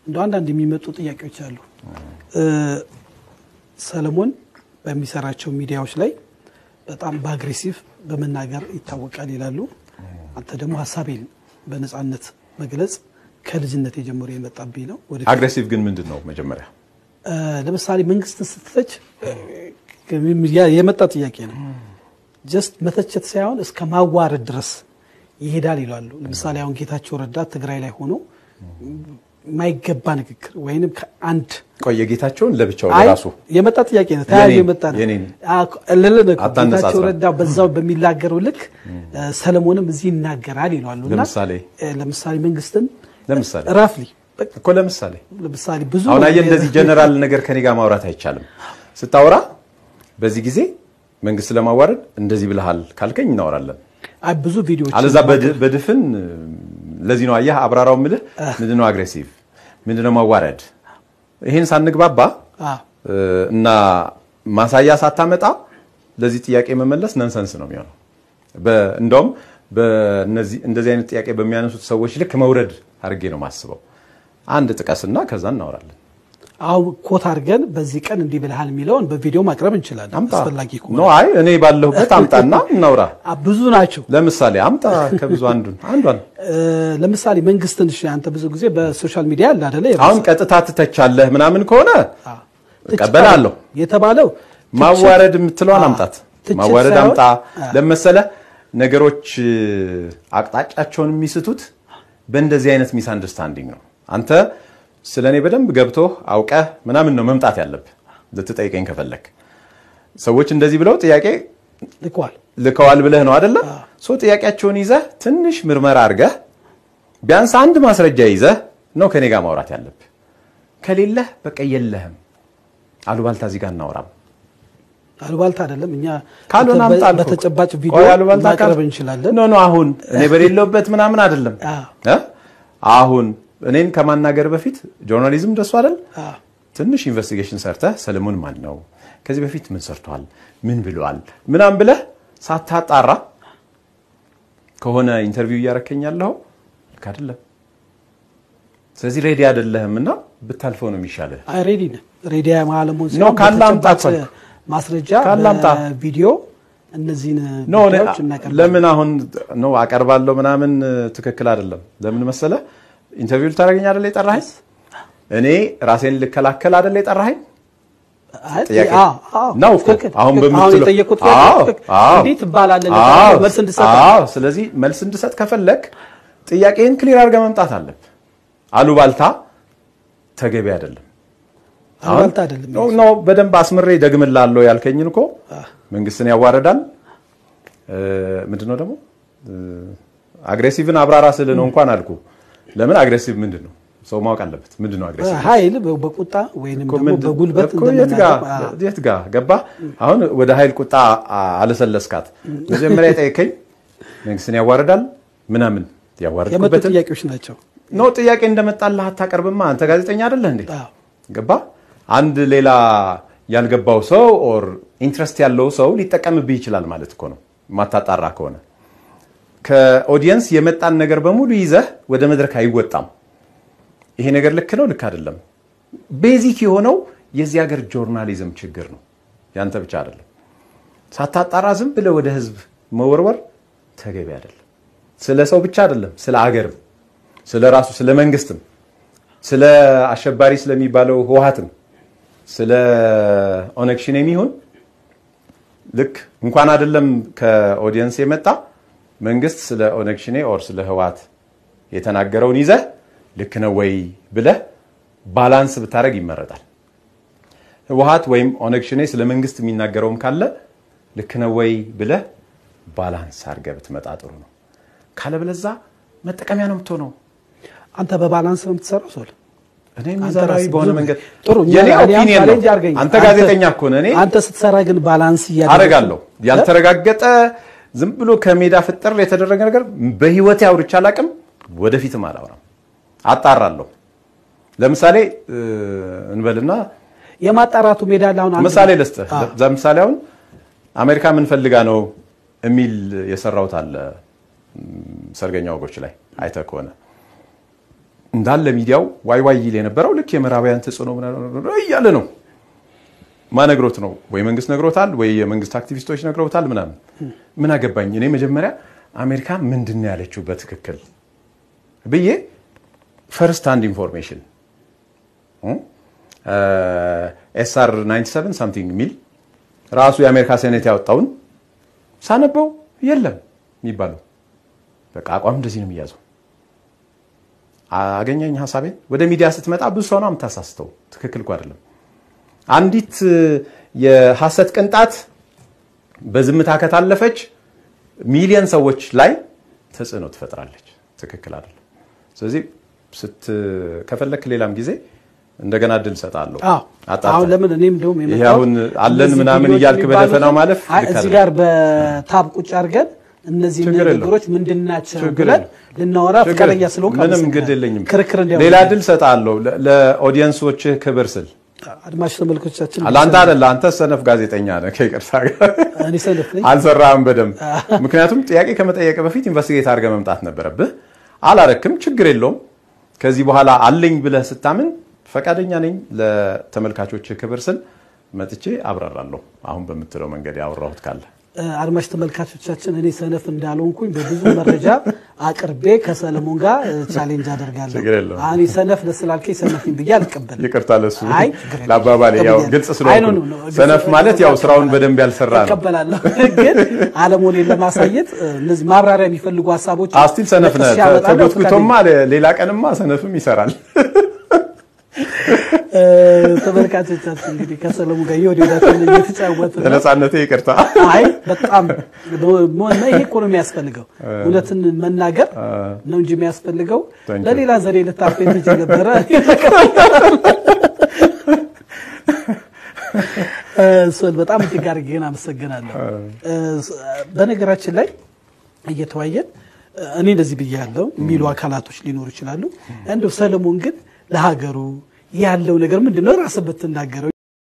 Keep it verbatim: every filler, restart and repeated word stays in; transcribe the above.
እንደው አንዳንድ የሚመጡ ጥያቄዎች አሉ ሰለሞን በሚሰራቸው ሚዲያዎች ላይ በጣም በአግሬሲቭ በመናገር ይታወቃል ይላሉ አንተ ደግሞ ሐሳቤን በነጻነት መግለጽ ከልጅነት የጀመረ የመጣብኝ ነው ወደ አግሬሲቭ ግን ምንድነው መጀመሪያ ለምሳሌ መንግስት ስትተች የመጣ ጥያቄ ነው just መተቸት ሳይሆን እስከ ማዋረድ ድረስ ይሄዳል ይላሉ ለምሳሌ አሁን ጌታቸው ረዳ ትግራይ ላይ ሆኖ ማይገባ ንግግር ወይንም ከአንድ ቆየ ጌታቸውን ለብቻው ለራሱ የመጣ ጥያቄ ነው ታያዩ የመጣ ነው ለለነ ጌታቸው ረዳ በዛው በሚላገረው ልክ ሰለሞንም እዚህ ይናገራል ይላሉና ለምሳሌ ለምሳሌ መንግስትን ለምሳሌ ራፍሊ እኮ ለምሳሌ ለምሳሌ ብዙ አሁን አየ እንደዚህ ጀነራል ነገር ከኔ ጋር ማውራት አይቻልም ስታወራ በዚህ ጊዜ መንግስት ለማዋረድ እንደዚህ ብለሃል ካልከኝ እናወራለን አይ ብዙ ቪዲዮዎች አለዛ በድፍን ለዚህ ነው አያ አብራራው ምልህ ምንድነው አግሬሲቭ ምንድነው ማዋረድ ይሄን ሳንግባባ እና ማሳያ ሳታመጣ ለዚህ ጥያቄ መመለስ ነንሰንስ ነው የሚሆነው በእንደውም በእነዚህ እንደዚህ አይነት ጥያቄ በሚያነሱት ሰዎች ልክ መውረድ አርጌ ነው ማስበው አንድ ጥቀስና ከዛ እናወራለን አው ኮት አርገን በዚህ ቀን እንዲ ብለሃል የሚለውን በቪዲዮ ማቅረብ እንችላለን አስፈላጊ ከሆነ ነው አይ እኔ ባለሁበት አምጣና እናውራ ብዙ ናቸው ለምሳሌ አምጣ ከብዙ አንዱን አንዷን ለምሳሌ መንግስትን እሺ አንተ ብዙ ጊዜ በሶሻል ሚዲያ አለ አይደለ አሁን ቀጥታ ተተቻለህ ምናምን ከሆነ ተቀበላለሁ የተባለው ማዋረድ የምትለዋን አምጣት ማዋረድ አምጣ ለምሳሌ ነገሮች አቅጣጫቸውን የሚስቱት በእንደዚህ አይነት ሚስ አንደርስታንዲንግ ነው አንተ ስለኔ በደንብ ገብቶ አውቀ ምናምን ነው መምጣት ያለብህ ለተጠይቀኝ ከፈለክ ሰዎች እንደዚህ ብለው ጥያቄ ልከዋል ልከዋል ብለህ ነው አይደለ ሶ ጥያቄያቸውን ይዘህ ትንሽ ምርመራ አርገህ ቢያንስ አንድ ማስረጃ ይዘህ ነው ከኔ ጋር ማውራት ያለብህ ከሌለ በቃ የለህም አሉባልታ እዚህ ጋር እናወራም አሉባልታ አይደለም እኛ ካልሆነ አምጣን በተጨባጭ ቪዲዮ ማቅረብ እንችላለን ኖ ኖ አሁን እኔ በሌለውበት ምናምን አይደለም እ አሁን እኔን ከማናገር በፊት ጆርናሊዝም ደስ አይደል ትንሽ ኢንቨስቲጌሽን ሰርተ ሰለሞን ማን ነው ከዚህ በፊት ምን ሰርቷል ምን ብሏል ምናም ብለህ ሳታጣራ ከሆነ ኢንተርቪው ያረከኛለሁ ካደለም ስለዚህ ሬዲ አይደለህምና ብታልፈው ነው የሚሻለው አይ ሬዲ ነህ ሬዲ ማለሙን ነው ካላምጣ ማስረጃ ካላምጣ ቪዲዮ እነዚህን ቪዲዮዎች እናቀርባለን ለምን አሁን ነው አቀርባለሁ ምናምን ትክክል አይደለም ለምን መሰለ ኢንተርቪው ታረጋኛ አይደል የጠራኸኝ እኔ ራሴን ልከላከል አይደል የጠራኸኝ አዎ አዎ ነው አሁን በምትለው ጠየቁት እንዴት ባላለ መልስ እንድሰጥ አዎ ስለዚህ መልስ እንድሰጥ ከፈለክ ጥያቄን ክሊር አድርገህ መምጣት አለብህ አሉባልታ ተገቢ አይደለም አሉባልታ አይደለም ነው ነው በደንብ አስመሬ ደግምላለሁ ያልከኝን እኮ መንግስትን ያዋረዳል ምንድነው ደግሞ አግሬሲቭን አብራራ ስለ ነው እንኳን አልኩ ለምን አግሬሲቭ ምንድነው ሰው ማወቅ አለበት ምንድነው አግሬሲቭ ኃይል በቁጣ ወይንም ደግሞ በጉልበት እንደምናቀርብ የት ጋር ገባ አሁን ወደ ኃይል ቁጣ አለሰለስካት መጀመሪያ ጠይቀኝ መንግስትን ያዋረዳል ምናምን ያዋረድኩበት ጥያቄዎች ናቸው ነው ጥያቄ እንደመጣልህ አታቀርብማ አንተ ጋዜጠኛ አይደለህ እንዴ ገባ አንድ ሌላ ያልገባው ሰው ኦር ኢንትረስት ያለው ሰው ሊጠቀምብህ ይችላል ማለት እኮ ነው ማታጣራ ከሆነ ከኦዲየንስ የመጣን ነገር በሙሉ ይዘህ ወደ መድረክ አይወጣም ይሄ ነገር ልክ ነው ልክ አይደለም ቤዚክ የሆነው የዚህ ሀገር ጆርናሊዝም ችግር ነው ያንተ ብቻ አይደለም ሳታጣራ ዝም ብለ ወደ ህዝብ መወርወር ተገቢ አይደለም ስለ ሰው ብቻ አይደለም ስለ ሀገርም ስለ ራሱ ስለ መንግስትም ስለ አሸባሪ ስለሚባለው ህወሓትም ስለ ኦነክሽን የሚሆን ልክ እንኳን አይደለም ከኦዲየንስ የመጣ መንግስት ስለ ኦነክሽኔ ኦር ስለ ህወሓት የተናገረውን ይዘህ ልክ ነው ወይ ብለህ ባላንስ ብታረግ ይመረጣል ህወሓት ወይም ኦነክሽኔ ስለ መንግስት የሚናገረውም ካለ ልክ ነው ወይ ብለህ ባላንስ አርገህ ብትመጣ ጥሩ ነው ካለበለዛ መጠቀሚያ ነው የምትሆነው አንተ በባላንስ ነው የምትሰራው ሶል እኔ ሚዛናዊ በሆነ መንገድ ጥሩ የኔ ኦፒኒየን ነው አንተ ጋዜጠኛ እኮ ነህ እኔ አንተ ስትሰራ ግን ባላንስ ያደርጋለሁ ያልተረጋገጠ ዝም ብሎ ከሜዳ ፍጥር የተደረገ ነገር በህይወት ያውርቻ አላቅም ወደፊትም አላወራም አጣራለሁ ለምሳሌ እንበልና የማጣራቱ ሜዳ ላውን አንተ ምሳሌ ለስተ ለምሳሌ አሁን አሜሪካ ምን ፈልጋ ነው እሚል የሰራውት አለ ሰርገኛ ወጎች ላይ አይተህ ከሆነ እንዳለ ሚዲያው ዋይ ዋይ ይል የነበረው ልክ የምዕራባውያን ተጽዕኖ እያለ ነው ማነግሮት ነው ወይ መንግስት ነግሮታል ወይ የመንግስት አክቲቪስቶች ነግሮታል ምናምን ምን አገባኝ እኔ መጀመሪያ አሜሪካ ምንድነው ያለችው በትክክል ብዬ ፈርስት ሃንድ ኢንፎርሜሽን ኤስአር ናይንቲ ሰቨን something ሚል ራሱ የአሜሪካ ሴኔት ያወጣውን ሳነበው የለም የሚባለው በቃ አቋም እንደዚህ ነው የሚያዘው አገኘኝ ሐሳቤን ወደ ሚዲያ ስትመጣ ብዙ ሰው ነው የምታሳስተው ትክክል እኮ አይደለም አንዲት የሐሰት ቅንጣት በዝምታ ከታለፈች ሚሊዮን ሰዎች ላይ ተጽዕኖ ትፈጥራለች ትክክል አይደለም ስለዚህ ስት ከፈለክ ሌላም ጊዜ እንደገና ድል ሰጣለሁ አሁን ለምን እኔም ደውም ይሄውን አለን ምናምን ይያልክ በደፈናው ማለፍ እዚህ ጋር በታብ ቁጭ አርገን እነዚህ ነገሮች ምንድናቸው ብለን ልናወራ ፈቃደኛ ስለሆንክ ምንም ግድልኝም ክርክር እንዲያው ሌላ ድል ሰጣለሁ ለኦዲየንሶች ክብር ስል አድማጭ ተመልካቾቻችን አላንተ አይደለ አንተ ሰነፍ ጋዜጠኛ ነህ ከይቅርታ ጋር እኔ ሰነፍ ነኝ አልሰራም በደም ምክንያቱም ጥያቄ ከመጠየቅ በፊት ኢንቨስቲጌት አድርገህ መምጣት ነበረብህ አላረክም ችግር የለውም ከዚህ በኋላ አለኝ ብለህ ስታምን ፈቃደኛ ነኝ ለተመልካቾች ክብር ስል መጥቼ አብራራለሁ አሁን በመትለው መንገድ ያወራሁት ካለ አድማጭ ተመልካቾቻችን እኔ ሰነፍ እንዳልሆንኩኝ በብዙ መረጃ አቅርቤ ከሰለሞን ጋር ቻሌንጅ አደርጋለሁ አኒ ሰነፍ ለስላልከኝ ሰነፍኝ ብዬ አልቀበልም ይቅርታ ለሱ ለአባባሌ ያው ግልጽ ስለሆነ ሰነፍ ማለት ያው ስራውን በደንብ ያልሰራ ነው ተቀበላለሁ ግን አለሞን ለማሳየት እነዚህ ማብራሪያ የሚፈልጉ ሐሳቦች አስቲል ሰነፍ ነው ተጎትኩቶማ ሌላ ቀንማ ሰነፍም ይሰራል ተመልካቾቻችን እንግዲህ ከሰለሞን ጋር ይወደዳችሁ እየተጫወተ ነው ለነጻነቴ ይቅርታ አይ በጣም ሞና ይሄ ኢኮኖሚ ያስፈልገው ሁለትን መናገር ነው እንጂ የሚያስፈልገው ለሌላ ዘሬ ለታፈኝ ተጀነበረ ሶል በጣም ትጋርገና አመሰግናለሁ በነገራችን ላይ እየተዋየን እኔ እንደዚህ ብያለሁ ሚሉ አካላቶች ሊኖር ይችላሉ እንደው ሰለሞን ግን ለሀገሩ ያለው ነገር ምንድነው ራስህ በትናገረው